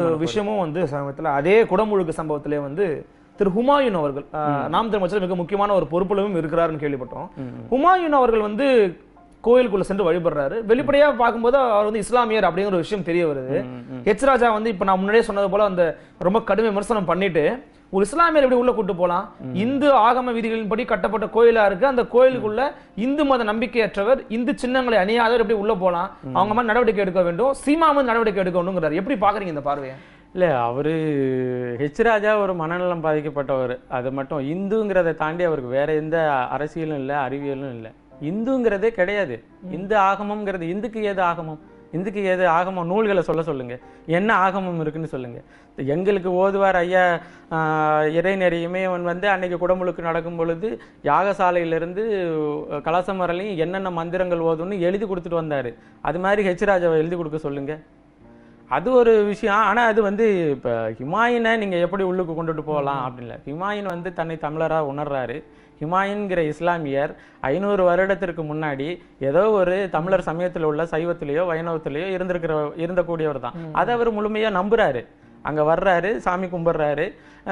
விஷயமும் வந்து சமயத்துல அதே குடமுழுக்கு சம்பவத்திலே வந்து திரு ஹுமாயூன் அவர்கள் நாம் தமிழ் மிக முக்கியமான ஒரு பொறுப்புலவும் இருக்கிறாருன்னு கேள்விப்பட்டோம். ஹுமாயூன் அவர்கள் வந்து கோயிலுக்குள்ள சென்று வழிபடுறாரு. வெளிப்படையா பார்க்கும்போது அவர் வந்து இஸ்லாமியர் அப்படிங்கிற ஒரு விஷயம் தெரிய வருது. ஹெச் ராஜா வந்து இப்ப நான் முன்னாடியே சொன்னது போல அந்த ரொம்ப கடுமை விமர்சனம் பண்ணிட்டு ஒரு இஸ்லாமியர் எப்படி உள்ள கூட்டு போலாம்? இந்து ஆகம விதிகளின்படி கட்டப்பட்ட கோயிலா இருக்கு. அந்த கோயிலுக்குள்ள இந்து மத நம்பிக்கையற்றவர், இந்து சின்னங்களை அணியாதவர் எப்படி உள்ள போலாம்? அவங்க மாதிரி நடவடிக்கை எடுக்க வேண்டும். சீமான் நடவடிக்கை எடுக்க வேண்டும்ங்கிறார். எப்படி பாக்குறீங்க இந்த பார்வையை? இல்லை, அவரு ஹெச் ராஜா ஒரு மனநலம் பாதிக்கப்பட்டவர். அது மட்டும் இந்துங்கிறத தாண்டி அவருக்கு வேற எந்த அரசியலும் இல்லை, அறிவியலும் இல்லை. இந்துங்கிறதே கிடையாது. இந்து ஆகமம்ங்கிறது இந்துக்கு ஏது ஆகமம்? இந்துக்கு ஏது ஆகமம்? நூல்களை சொல்லுங்க. என்ன ஆகமம் இருக்குன்னு சொல்லுங்க. எங்களுக்கு ஓதுவார் ஐயா இறைநெறியுமே வந்து அன்னைக்கு குடமுழுக்கு நடக்கும் பொழுது யாகசாலையிலிருந்து கலசம் வரலையும் என்னென்ன மந்திரங்கள் ஓதுன்னு எழுதி கொடுத்துட்டு வந்தாரு. அது மாதிரி ஹெச் ராஜாவை எழுதி கொடுக்க சொல்லுங்க. அது ஒரு விஷயம். ஆனால் அது வந்து இப்போ ஹுமாயூனை நீங்கள் எப்படி உள்ளுக்கு கொண்டுட்டு போகலாம் அப்படின்ல. ஹுமாயூன் வந்து தன்னை தமிழராக உணர்றாரு. ஹுமாயூன்கிற இஸ்லாமியர் 500 வருடத்திற்கு முன்னாடி ஏதோ ஒரு தமிழர் சமயத்தில் உள்ள சைவத்திலேயோ வைணவத்திலேயோ இருந்தக்கூடியவர் தான். அதை அவர் முழுமையாக நம்புறாரு. அங்கே வர்றாரு, சாமி கும்பிட்றாரு.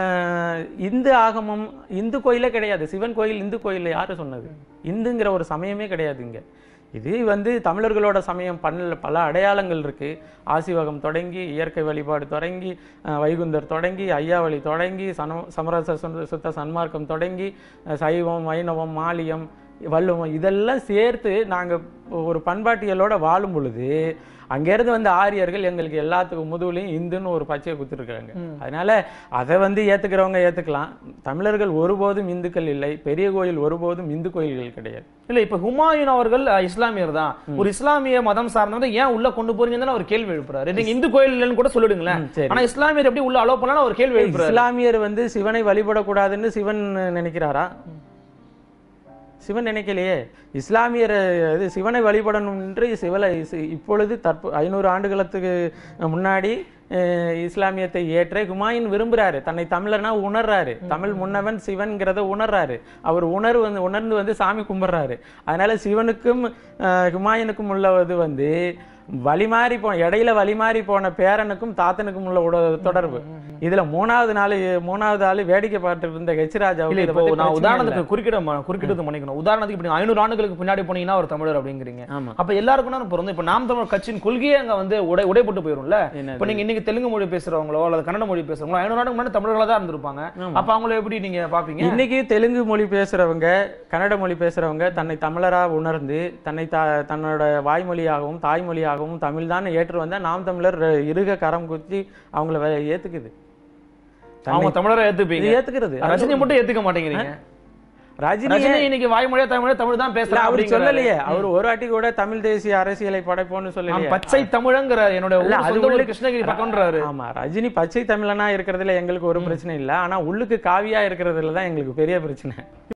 இந்து ஆகமம் இந்து கோயிலே கிடையாது. சிவன் கோயில் இந்து கோயில் யாரு சொன்னது? இந்துங்கிற ஒரு சமயமே கிடையாது இங்கே. இது வந்து தமிழர்களோட சமயம் பல அடையாளங்கள் இருக்குது. ஆசிவகம் தொடங்கி, இயற்கை வழிபாடு தொடங்கி, வைகுந்தர் தொடங்கி, ஐயாவளி தொடங்கி, சமரச சுத்த சன்மார்க்கம் தொடங்கி, சைவம், வைணவம், மாலியம், வள்ளுவம் இதெல்லாம் சேர்த்து நாங்கள் ஒரு பண்பாட்டியலோட வாழும் பொழுது அங்கேருந்து வந்து ஆரியர்கள் எங்களுக்கு எல்லாத்துக்கும் முதுகுலையும் இந்துன்னு ஒரு பச்சையை குத்துருக்காங்க. அதனால அதை வந்து ஏற்றுக்கிறவங்க ஏற்றுக்கலாம். தமிழர்கள் ஒருபோதும் இந்துக்கள் இல்லை. பெரிய கோயில் ஒருபோதும் இந்து கோயில்கள் கிடையாது. இல்லை, இப்போ ஹுமாயூன் அவர்கள் இஸ்லாமியர் தான். ஒரு இஸ்லாமிய மதம் சார்ந்தவங்க ஏன் உள்ள கொண்டு போறீங்கன்னு அவர் கேள்வி எழுப்புறாரு. நீங்க இந்து கோயில் இல்லைன்னு கூட சொல்லிடுங்களேன். ஆனா இஸ்லாமியர் எப்படி உள்ள அலோவ் பண்ணலாம் ஒரு கேள்வி எழுப்புறாரு. இஸ்லாமியர் வந்து சிவனை வழிபடக்கூடாதுன்னு சிவன் நினைக்கிறாரா? சிவன் நினைக்கலையே. இஸ்லாமியர் சிவனை வழிபடணும் என்று இப்பொழுது 500 ஆண்டுகளுக்கு முன்னாடி இஸ்லாமியத்தை ஏற்ற ஹுமாயூன் விரும்புறாரு. தன்னை தமிழனா உணர்றாரு. தமிழ் முன்னவன் சிவன்கிறத உணர்றாரு. அவர் உணர்ந்து வந்து சாமி கும்பிட்றாரு. அதனால சிவனுக்கும் ஹுமாயூனுக்கும் உள்ளது வந்து வழிமாறி இடையில வழிமாறி போன பேரனுக்கும் தாத்தனுக்கும் உள்ள தொடர்பு. இதுல மூணாவது ஆளு வேடிக்கை பார்த்துட்டு இருந்த ஹெச் ராஜா. நான் உதாரணத்துக்கு குறுக்கிட்டு மன்னிக்கணும். உதாரணத்துக்கு இப்ப 500 ஆண்டுகளுக்கு பின்னாடி போனீங்கன்னா ஒரு தமிழர் அப்படிங்கிறீங்க. அப்ப எல்லாருக்கும் பொருந்தும். இப்ப நாம் தமிழர் கட்சியின் கொள்கையே அங்க வந்து உடைப்பட்டு போயிரும்ல. இப்ப நீங்க இன்னைக்கு தெலுங்கு மொழி பேசுறவங்களோ அல்லது கன்னட மொழி பேசுறவங்களோ 500 ஆண்டுக்கு முன்னாடி தமிழர்களா தான் இருந்திருப்பாங்க. அப்ப அவங்கள எப்படி நீங்க பாப்பீங்க? இன்னைக்கு தெலுங்கு மொழி பேசுறவங்க, கன்னட மொழி பேசுறவங்க தன்னை தமிழரா உணர்ந்து தன்னோட வாய்மொழியாகவும் தாய்மொழியாகவும் தமிழ் தான் ஏற்று வந்தா நாம் தமிழர் இருக கரம் குத்தி அவங்கள ஏத்துக்குது. அவங்க தமிழரை ஏத்துக்கிறது. ரஜினி மட்டும் ஏத்துக்க மாட்டேங்கிறீங்க. ரஜினி இன்னைக்கு வாய்மொழியா தமிழ் தான் பேசுறாரு. அவர் சொல்லலையே. அவர் ஒரு வாட்டி கூட தமிழ் தேசிய அரசியலை படைப்போன்னு சொல்லலையே. பச்சை தமிழங்கிற என்னோட கிருஷ்ணகிரி பக்கம்ன்றாரு. ஆமா, ரஜினி பச்சை தமிழனா இருக்கிறதுல எங்களுக்கு ஒரு பிரச்சனை இல்லை. ஆனா உள்ளுக்கு காவியா இருக்கிறதுல தான் எங்களுக்கு பெரிய பிரச்சனை.